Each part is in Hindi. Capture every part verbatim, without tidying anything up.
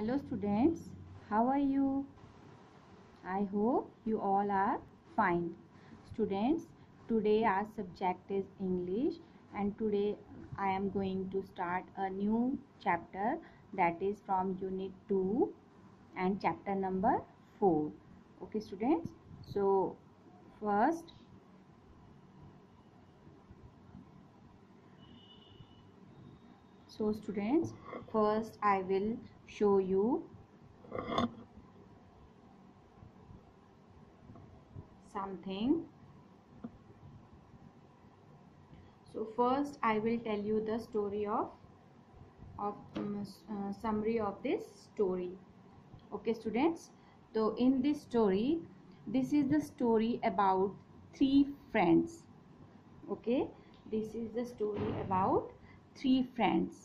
Hello students, how are you? I hope you all are fine. Students, today our subject is English and today I am going to start a new chapter that is from unit two and chapter number four. Okay students, so first so students first I will show you something. So first I will tell you the story of of um, uh, summary of this story. Okay students, so in this story, this is the story about three friends. Okay, this is the story about three friends.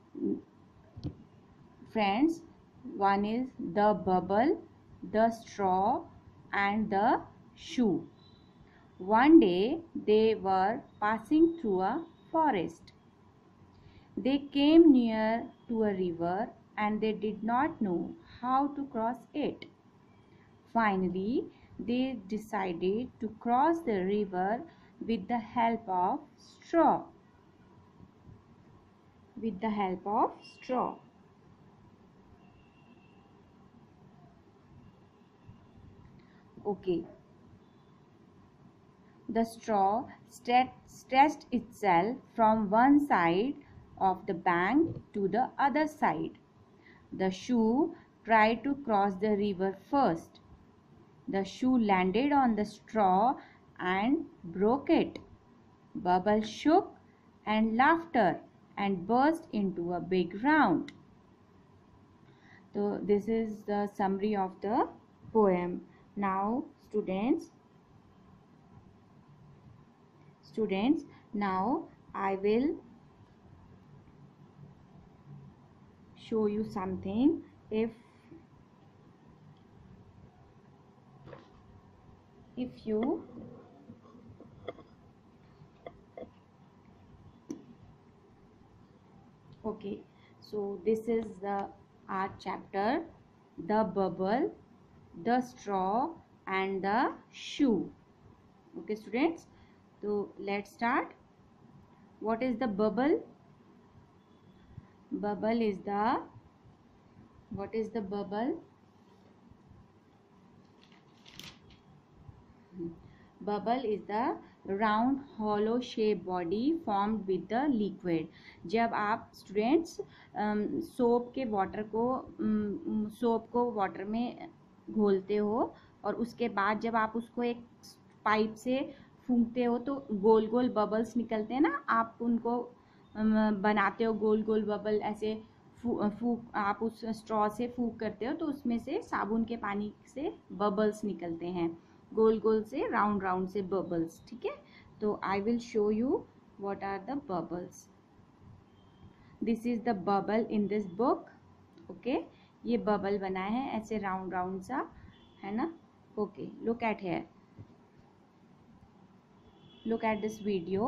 Friends, one is the bubble, the straw and the shoe. One day they were passing through a forest. They came near to a river and they did not know how to cross it. Finally, they decided to cross the river with the help of straw. With the help of straw. Okay. The straw stretched itself from one side of the bank to the other side. The shoe tried to cross the river first. The shoe landed on the straw and broke it. Bubble shook and laughter and burst into a big round. So this is the summary of the poem. Now students, students, now I will show you something. If if you okay, so this is the art chapter, the bubble, the straw and the shoe. Okay students, so let's start. What is the bubble? Bubble is the what is the bubble? Bubble is the round hollow shaped body formed with the liquid. जब आप स्टूडेंट्स सोप के वाटर को सोप को वाटर में घोलते हो और उसके बाद जब आप उसको एक पाइप से फूंकते हो तो गोल गोल बबल्स निकलते हैं ना, आप उनको बनाते हो गोल गोल बबल ऐसे फूक आप उस स्ट्रॉ से फूक करते हो तो उसमें से साबुन के पानी से बबल्स निकलते हैं, गोल गोल से राउंड राउंड से बबल्स. ठीक है, तो I will show you what are the bubbles. This is the bubble in this book. Okay, ये बबल बना है ऐसे राउंड राउंड सा, है ना. Okay, look at here, look at this video.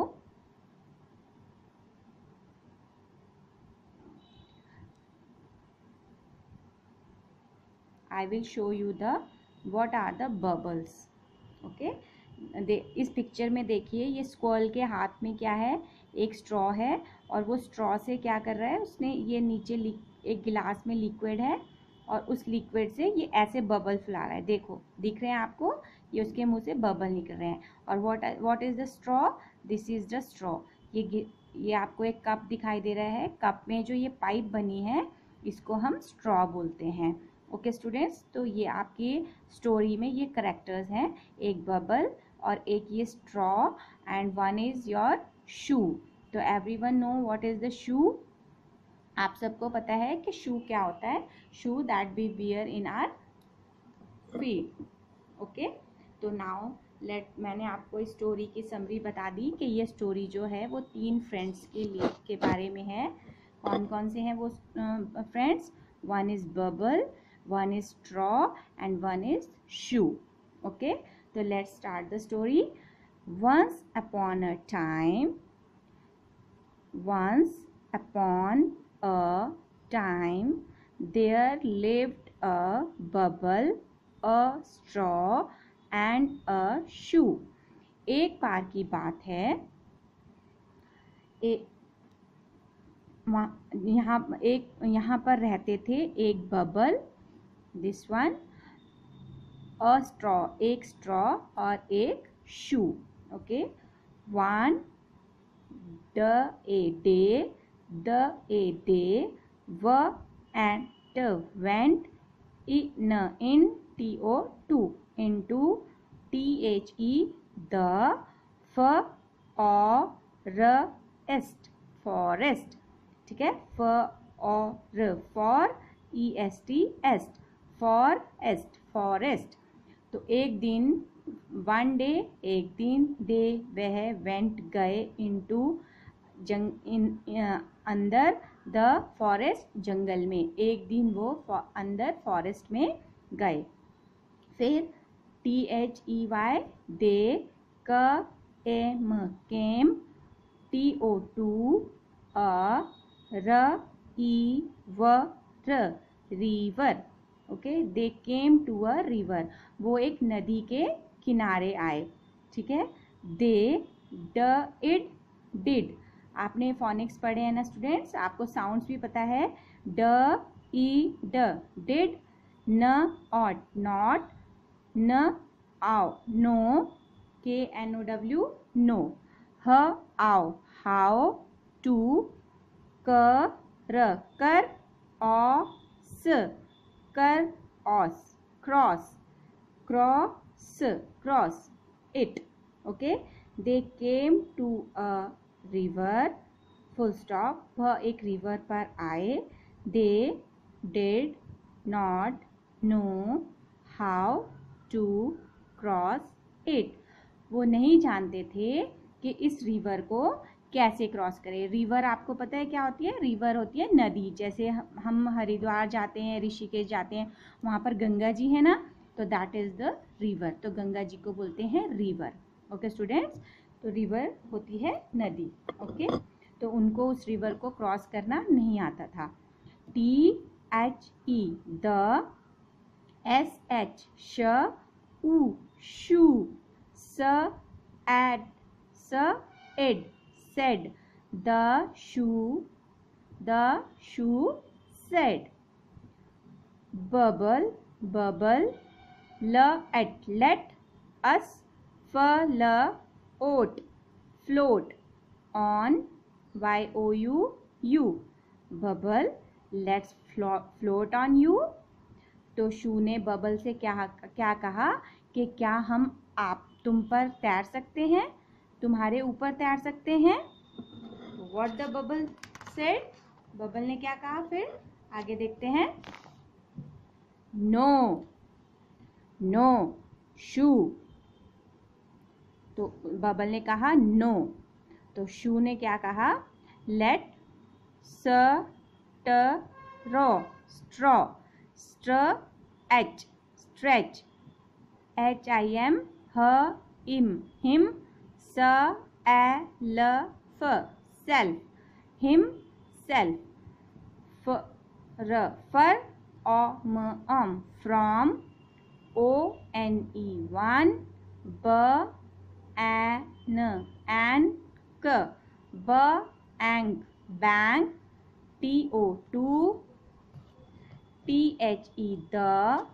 I will show you the what are the bubbles. Okay, दे इस पिक्चर में देखिए, ये स्क्वॉल के हाथ में क्या है, एक स्ट्रॉ है और वो स्ट्रॉ से क्या कर रहा है, उसने ये नीचे एक गिलास में लिक्विड है और उस लिक्विड से ये ऐसे बबल फैला रहा है. देखो, दिख रहे हैं आपको, ये उसके मुंह से बबल निकल रहे हैं. और what what is the straw? This is the straw. ये ये आपको एक कप दिखाई दे रहा है, कप में जो ये पाइप बनी है इसको हम स्ट्रॉ बोलते हैं. ओके स्टूडेंट्स, तो ये आपकी स्टोरी में ये करेक्टर्स हैं, एक बबल और एक ये straw and one is your shoe. तो everyone know what is the shoe. आप सबको पता है कि शू क्या होता है. Shoe that we wear in our feet. Okay, तो नाउ लेट मैंने आपको इस स्टोरी की समरी बता दी कि ये स्टोरी जो है वो तीन फ्रेंड्स के लिए के बारे में है. कौन कौन से हैं वो friends? One is bubble, one is straw and one is shoe. Okay, so let's start the story. Once upon a time, once upon a time there lived a bubble, a straw and a shoe. एक बार की बात है, ए, यहाँ एक यहाँ पर रहते थे एक bubble, this one, a straw, एक स्ट्रॉ और एक shoe. Okay, one D A day, D A day, व and T went, in in T O to, into, T H E the, F O R est, forest. ठीक है, F O R, for, E S T, est, for est, forest. तो एक दिन, वन डे, एक दिन, दे वह, वेंट गए, इनटू जंग इन अंदर, द फॉरेस्ट जंगल में, एक दिन वो अंदर फॉरेस्ट में गए। फिर T H E Y they, C M came, T O to a, R E व R, river. Okay, they came to a river, वो एक नदी के किनारे आए। ठीक है, दे, ड इड, डिड। आपने फोनिक्स पढ़े हैं ना स्टूडेंट्स, आपको साउंड्स भी पता है, ड ई ड, डिड, न ऑट, नॉट, न आओ, नो, के एन ओ डब्ल्यू, नो, ह आओ, हाउ, टू, क र, कर, o s, cr, oss, cross, cross, cross, it. Okay, they came to a river, full stop, वह एक रिवर पर आए। They did not know how to cross it, वो नहीं जानते थे कि इस रिवर को कैसे क्रॉस करें। रिवर आपको पता है क्या होती है? रिवर होती है नदी। जैसे हम हरिद्वार जाते हैं, ऋषिकेश जाते हैं, वहाँ पर गंगा जी है ना, तो दैट इज द रिवर। तो गंगा जी को बोलते हैं रिवर। ओके स्टूडेंट्स, तो रिवर होती है नदी। ओके, तो उनको उस रिवर को क्रॉस करना नहीं आता था। T H E the, S H sh, u shoe, s ed, s ed, said, the shoe, the shoe said, bubble, bubble, l at, let us, f l oat, float, on, y o u, u, bubble, let's float on you। तो शू ने बबल से क्या क्या कहा कि क्या हम आप तुम पर तैर सकते हैं, तुम्हारे ऊपर तैर सकते हैं। What the bubble said, bubble ने क्या कहा, फिर आगे देखते हैं। नो, नो शू, तो बबल ने कहा नो, तो शू ने क्या कहा, let, S T ro, straw, str H, stretch, H I M, h im, him, स ए ल फ, सेल्फ, हिम सेल्फ, फ र fr, O M om, from, O N E one, b N N k, b ang, bank, T O to, T H E the,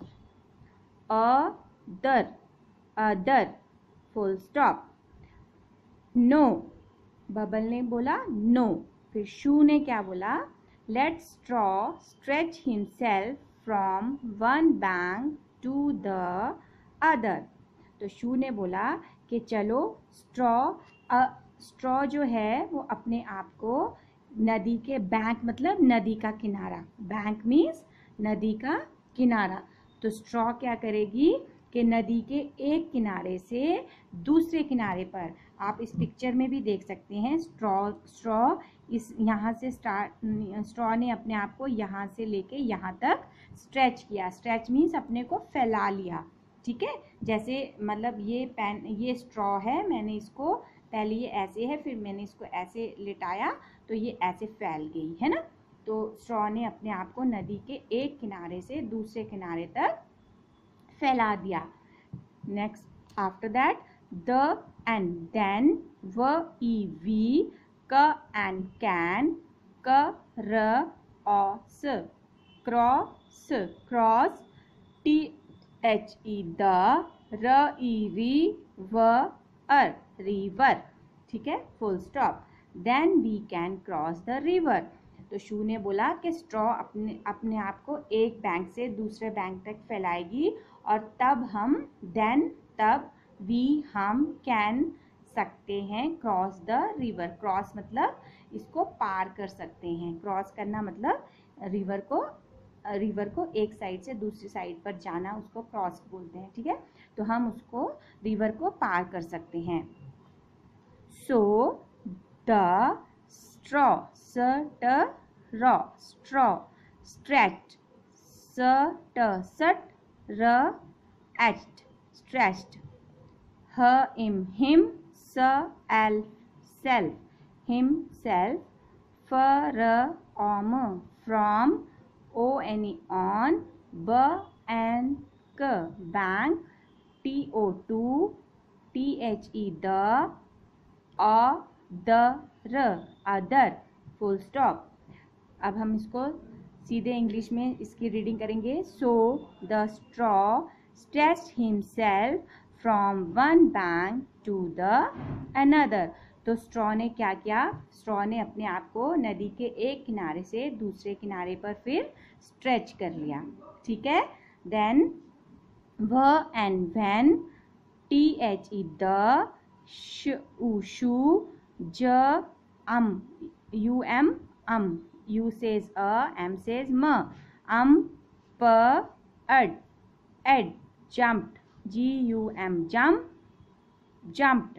a ther, other, full stop. No, bubble ने बोला नो, फिर शू ने क्या बोला, let straw stretch himself from one bank to the other. तो शू ने बोला कि चलो स्ट्रॉ, स्ट्रॉ जो है वो अपने आप को नदी के, बैंक मतलब नदी का किनारा, बैंक मीन्स नदी का किनारा। तो स्ट्रॉ क्या करेगी कि नदी के एक किनारे से दूसरे किनारे पर, आप इस पिक्चर में भी देख सकते हैं, स्ट्रॉ स्ट्रॉ इस यहाँ से स्टार्ट, स्ट्रॉ ने अपने आप को यहाँ से लेके यहाँ तक स्ट्रेच किया। स्ट्रेच मीन्स अपने को फैला लिया। ठीक है, जैसे मतलब ये पेन, ये स्ट्रॉ है, मैंने इसको पहले ये ऐसे है, फिर मैंने इसको ऐसे लिटाया तो ये ऐसे फैल गई है ना। तो स्ट्रॉ ने अपने आप को नदी के एक किनारे से दूसरे किनारे तक फैला दिया. Next after that the and then व E we C and can C R O S cross cross T H E the R E ri V er river. ठीक है, full stop. Then we can cross the river. तो शू ने बोला कि स्ट्रॉ अपने अपने आप को एक बैंक से दूसरे बैंक तक फैलाएगी और तब हम देन तब वी हम कैन सकते हैं क्रॉस द रिवर. क्रॉस मतलब इसको पार कर सकते हैं. क्रॉस करना मतलब रिवर को रिवर को एक साइड से दूसरी साइड पर जाना, उसको क्रॉस बोलते हैं. ठीक है, तो हम उसको रिवर को पार कर सकते हैं. सो द स्ट्रॉ स ट रॉ स्ट्रॉ स्ट्रेच्ड स ट सट र एच्ड स्ट्रेच्ड. ह इम हिम स एल सेल्फ हिम सेल्फ. फ र ऑम from O N E one. ब एन क bank. T O to T H E the अ द र अदर. Full stop. अब हम इसको सीधे इंग्लिश में इसकी रीडिंग करेंगे. So the straw stretched himself from one bank to the other. तो स्ट्रॉ ने क्या किया? स्ट्रॉ ने अपने आप को नदी के एक किनारे से दूसरे किनारे पर फिर स्ट्रेच कर लिया. ठीक है, देन व and when T H E the shoe ज अम U M um. U says a, M says m. Um, p, ed, ed, jumped. G U M, jump, jumped.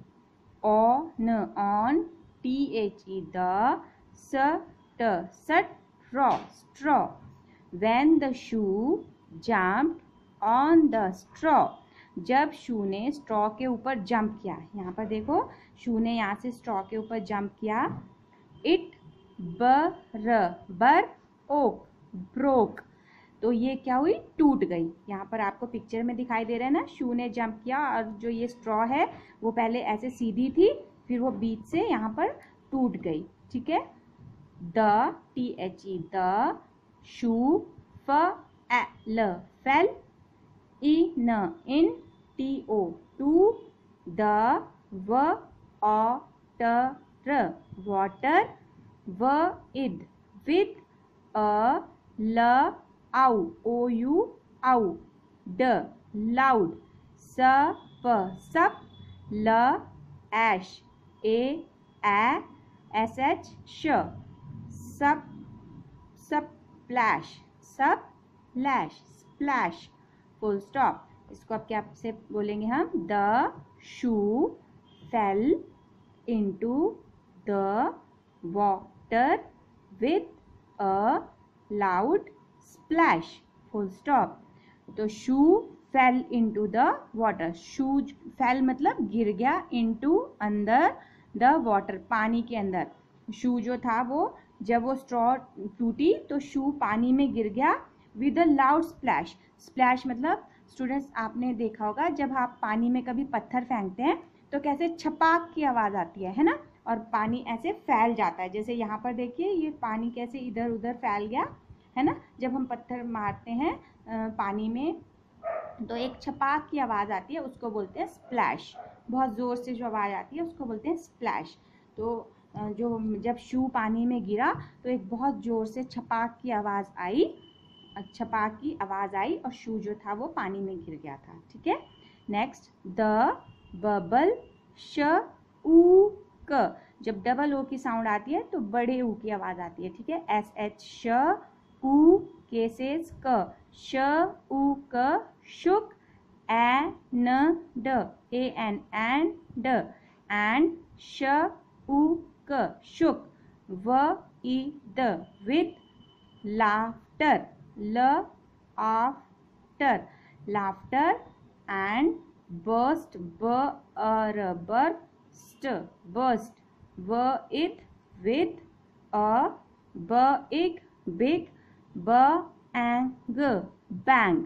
On, on. T H E, the. S, t, sat, straw, straw. When the shoe jumped on the straw. जब शू ने स्ट्रॉ के ऊपर जंप किया. यहाँ पर देखो, शू ने यहाँ से स्ट्रॉ के ऊपर जंप किया. इट बर बर ओक ब्रोक. तो ये क्या हुई? टूट गई. यहाँ पर आपको पिक्चर में दिखाई दे रहा है ना, शू ने जंप किया और जो ये स्ट्रॉ है वो पहले ऐसे सीधी थी, फिर वो बीच से यहाँ पर टूट गई. ठीक है, the T H E the shoe. फ एल फेल. ई न in. T O to. The व ऑ ट र वाटर. व इद विद. अ ल आउ ओ यू आउ. ड लाउड. स प सप. ल ऐश ए ए एस एच श. सप सप्लैश सप लैश स्प्लैश. Full stop. इसको अब क्या से बोलेंगे हम? The shoe fell into the water with a loud splash. Full stop. तो shoe fell into the water. Shoe fell मतलब गिर गया. इनटू अंदर. द वाटर पानी के अंदर. शू जो था वो जब वो स्ट्रॉ टूटी तो शू पानी में गिर गया with a loud splash. Splash मतलब स्टूडेंट्स आपने देखा होगा जब आप पानी में कभी पत्थर फेंकते हैं तो कैसे छपाक की आवाज़ आती है है ना, और पानी ऐसे फैल जाता है. जैसे यहाँ पर देखिए ये पानी कैसे इधर उधर फैल गया है ना. जब हम पत्थर मारते हैं पानी में तो एक छपाक की आवाज़ आती है, उसको बोलते हैं स्प्लैश. बहुत ज़ोर से जो आवाज़ आती है उसको बोलते हैं स्प्लैश. तो जो जब शू पानी में गिरा तो एक बहुत ज़ोर से छपाक की आवाज़ आई छपाक की आवाज़ आई और शू जो था वो पानी में गिर गया था. ठीक है, नेक्स्ट द बबल श ऊ क. जब डबल ओ की साउंड आती है तो बड़े ऊ की आवाज़ आती है. ठीक है, एस एच श ऊ केसेस क. श ऊ क शुक. ए न ड ए एन एंड ड एंड श ऊ क शुक. व ई द विद लाफ्टर. ल after laughter. And burst b r burst burst. With with a big, big, bang, bang.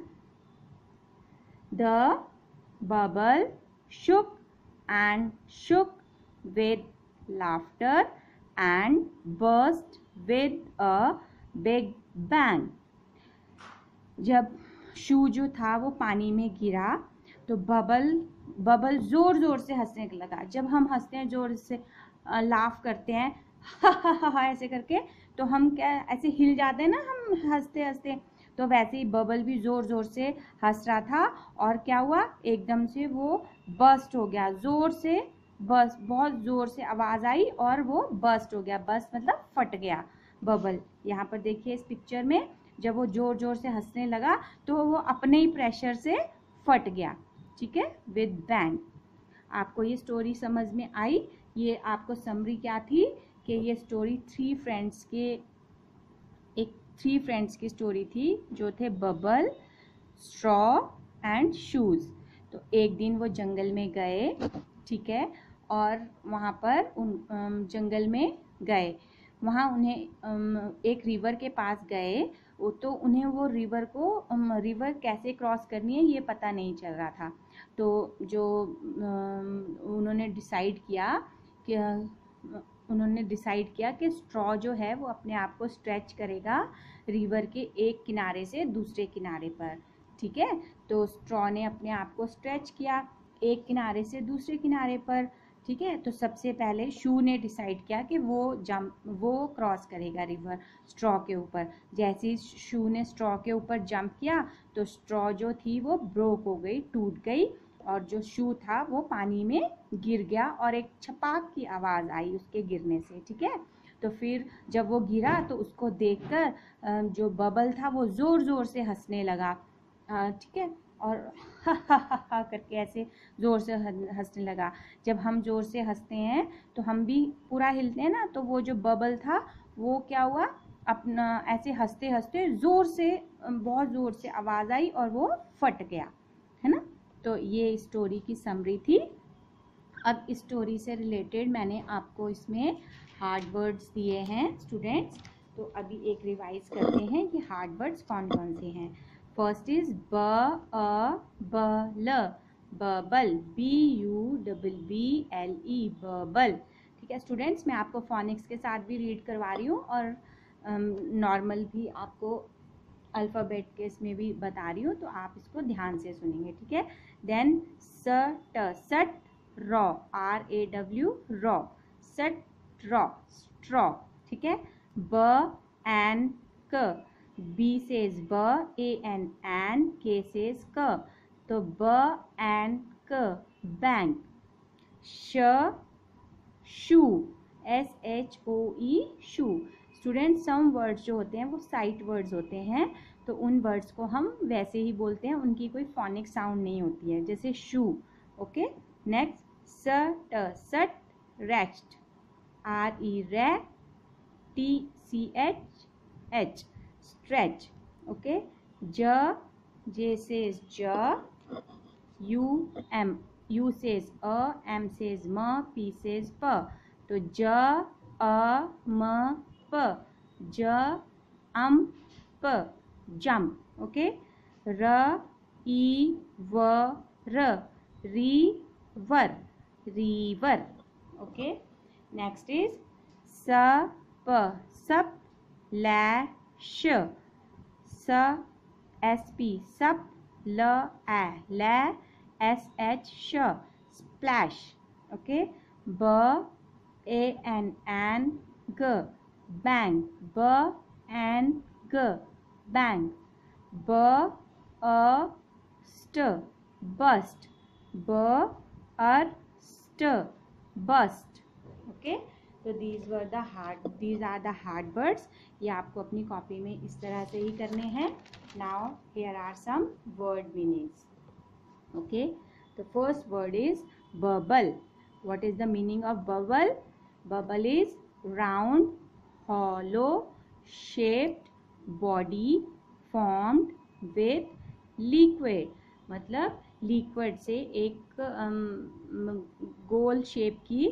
The bubble shook and shook with laughter and burst with a big bang. जब शू जो था वो पानी में गिरा तो बबल बबल जोर जोर से हंसने लगा. जब हम हंसते हैं जोर से, लाफ करते हैं हा हा हा हा ऐसे करके, तो हम क्या ऐसे हिल जाते हैं ना हम हंसते हंसते, तो वैसे ही बबल भी जोर जोर से हंस रहा था. और क्या हुआ, एकदम से वो बर्स्ट हो गया, जोर से बस बहुत जोर से आवाज आई और वो बर्स्ट हो गया. बर्स्ट मतलब फट गया बबल. यहाँ पर देखिए इस पिक्चर में, जब वो जोर जोर से हंसने लगा तो वो अपने ही प्रेशर से फट गया. ठीक है, विद बैंग. आपको ये स्टोरी समझ में आई? ये आपको समरी क्या थी कि ये स्टोरी थ्री फ्रेंड्स के एक थ्री फ्रेंड्स की स्टोरी थी जो थे बबल, स्ट्रॉ एंड शूज. तो एक दिन वो जंगल में गए, ठीक है, और वहाँ पर उन जंगल में गए, वहाँ उन्हें एक रिवर के पास गए, तो उन्हें वो रिवर को रिवर कैसे क्रॉस करनी है ये पता नहीं चल रहा था. तो जो उन्होंने डिसाइड किया कि उन्होंने डिसाइड किया कि स्ट्रॉ जो है वो अपने आप को स्ट्रेच करेगा रिवर के एक किनारे से दूसरे किनारे पर. ठीक है, तो स्ट्रॉ ने अपने आप को स्ट्रेच किया एक किनारे से दूसरे किनारे पर. ठीक है, तो सबसे पहले शू ने डिसाइड किया कि वो जंप वो क्रॉस करेगा रिवर स्ट्रॉ के ऊपर. जैसे ही शू ने स्ट्रॉ के ऊपर जंप किया तो स्ट्रॉ जो थी वो ब्रोक हो गई, टूट गई, और जो शू था वो पानी में गिर गया और एक छपाक की आवाज़ आई उसके गिरने से. ठीक है, तो फिर जब वो गिरा तो उसको देखकर जो बबल था वो ज़ोर ज़ोर से हंसने लगा. ठीक है, और हा हा हा हा करके ऐसे ज़ोर से हंसने लगा. जब हम ज़ोर से हंसते हैं तो हम भी पूरा हिलते हैं ना, तो वो जो बबल था वो क्या हुआ, अपना ऐसे हंसते हंसते ज़ोर से, बहुत ज़ोर से आवाज़ आई और वो फट गया, है ना. तो ये स्टोरी की समरी थी. अब स्टोरी से रिलेटेड मैंने आपको इसमें हार्ड वर्ड्स दिए हैं स्टूडेंट्स. तो अभी एक रिवाइज करते हैं कि हार्ड वर्ड्स कौन कौन से हैं. फर्स्ट इज ब अ ब ल, bubble, B U double B L E, bubble. ठीक है स्टूडेंट्स, मैं आपको फोनिक्स के साथ भी रीड करवा रही हूँ और नॉर्मल um, भी आपको अल्फ़ाबेट के इसमें भी बता रही हूँ, तो आप इसको ध्यान से सुनेंगे. ठीक है, देन स ट, सट, raw, R A W, raw, सट रॉ, स्ट्रॉ. ठीक है, ब एन क, बी सेज ब, A N N, K says क, तो ब एन क, बैंक. श shoe, S H O E, shoe. Student some words जो होते हैं वो साइट वर्ड्स होते हैं, तो उन वर्ड्स को हम वैसे ही बोलते हैं, उनकी कोई फोनिक साउंड नहीं होती है, जैसे शू. ओके, नेक्स्ट स ट, सट, रेस्ट, आर ई रे, T C H H, stretch. Okay, ज, जे सेज ज, यू एम, यू सेज अ, एम सेज म, पी सेज प, तो ज अ म प, ज अम प, जंप. ओके, र ई व र, री वर, रीवर. ओके, नेक्स्ट इज स प, सप, लै श, स एस पी, सप, ल ए, लै, एस एच श, स्प्लैश. ओके, ब ए एन एन ग, बैंग, ब एन ग, बैंग. ब अ स्ट, बस्ट, ब अर स्ट, बस्ट. ओके, तो these were the hard these are the hard words. ये आपको अपनी कॉपी में इस तरह से ही करने हैं. Now here are some word meanings. Okay, the first word is bubble. What is the meaning of bubble? Bubble is round, hollow, shaped body formed with liquid. मतलब लिक्विड से एक गोल शेप की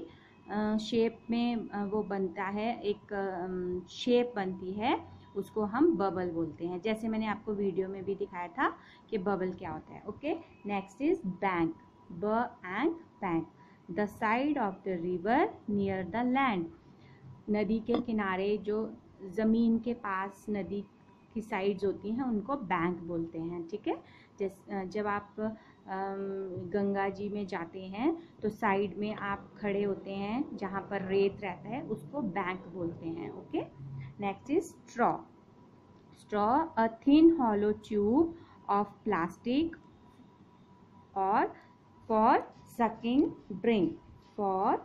शेप में अ, वो बनता है, एक शेप बनती है, उसको हम बबल बोलते हैं। जैसे मैंने आपको वीडियो में भी दिखाया था कि बबल क्या होता है। ओके, नेक्स्ट इज बैंक, ब and bank, the side of the river near the land. नदी के किनारे जो ज़मीन के पास नदी की साइड्स होती हैं उनको बैंक बोलते हैं। ठीक है, जैसे जब आप गंगा जी में जाते हैं तो साइड में आप खड़े होते हैं जहाँ पर रेत रहता है, उसको बैंक बोलते हैं। Okay, next is straw, straw a thin hollow tube of plastic और for sucking drink, for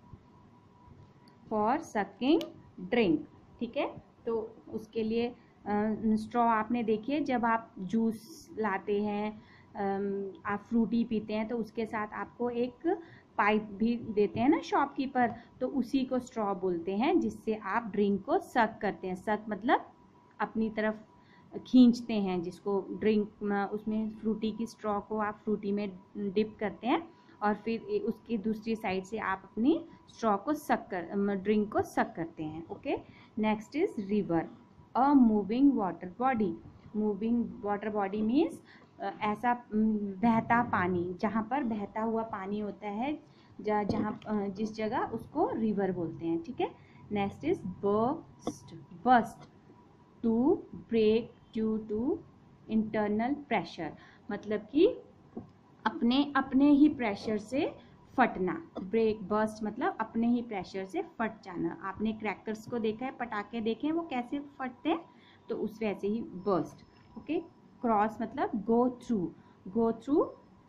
for sucking drink. ठीक है, तो उसके लिए स्ट्रॉ आपने देखिए, जब आप जूस लाते हैं, आप फ्रूटी पीते हैं तो उसके साथ आपको एक पाइप भी देते हैं ना शॉपकीपर, तो उसी को स्ट्रॉ बोलते हैं, जिससे आप ड्रिंक को सक करते हैं। सक मतलब अपनी तरफ खींचते हैं, जिसको ड्रिंक, उसमें फ्रूटी की स्ट्रॉ को आप फ्रूटी में डिप करते हैं और फिर उसकी दूसरी साइड से आप अपनी स्ट्रॉ को सक कर ड्रिंक को सक करते हैं। Okay, next is river, a moving water body, moving water body means ऐसा बहता पानी, जहाँ पर बहता हुआ पानी होता है, जहाँ जिस जगह, उसको रिवर बोलते हैं। ठीक है, next is burst, burst to break due to internal pressure, मतलब कि अपने अपने ही प्रेशर से फटना। ब्रेक, बर्स्ट मतलब अपने ही प्रेशर से फट जाना। आपने क्रैकर्स को देखा है, पटाखे देखे हैं वो कैसे फटते हैं, तो उस वैसे ही बर्स्ट। ओके, क्रॉस मतलब गो थ्रू, गो थ्रू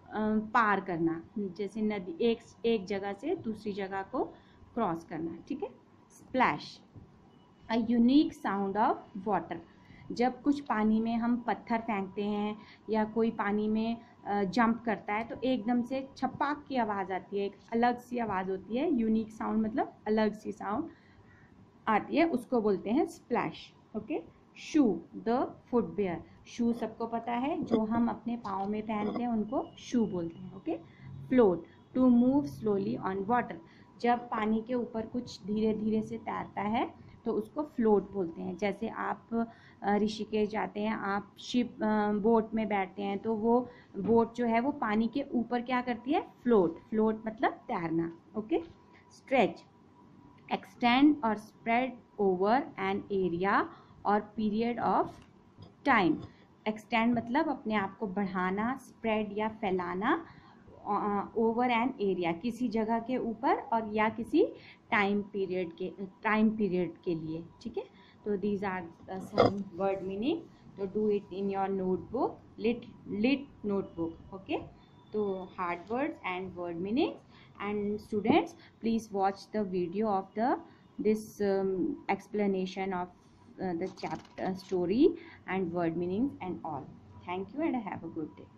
पार करना, जैसे नदी एक एक जगह से दूसरी जगह को क्रॉस करना। ठीक है, splash, a unique sound of water, जब कुछ पानी में हम पत्थर फेंकते हैं या कोई पानी में जंप करता है तो एकदम से छपाक की आवाज़ आती है, एक अलग सी आवाज़ होती है। यूनिक साउंड मतलब अलग सी साउंड आती है, उसको बोलते हैं splash. Okay, shoe, the footwear, shoe सबको पता है, जो हम अपने पाँव में पहनते हैं उनको शू बोलते हैं। Okay, float, to move slowly on water, जब पानी के ऊपर कुछ धीरे धीरे से तैरता है तो उसको फ्लोट बोलते हैं। जैसे आप ऋषिकेश जाते हैं, आप शिप बोट में बैठते हैं तो वो बोट जो है वो पानी के ऊपर क्या करती है, फ्लोट, फ्लोट मतलब तैरना। ओके, स्ट्रेच, एक्सटेंड और स्प्रेड ओवर एन एरिया और पीरियड ऑफ टाइम, एक्सटेंड मतलब अपने आप को बढ़ाना, स्प्रेड या फैलाना, ओवर एन एरिया किसी जगह के ऊपर, और या किसी टाइम पीरियड के टाइम पीरियड के लिए। ठीक है, तो these are some word meaning, तो do it in your notebook, lit lit notebook. Okay, तो hard words and word meanings, and students please watch the video of the this um, explanation of uh, the chapter story and word meanings and all. Thank you and have a good day.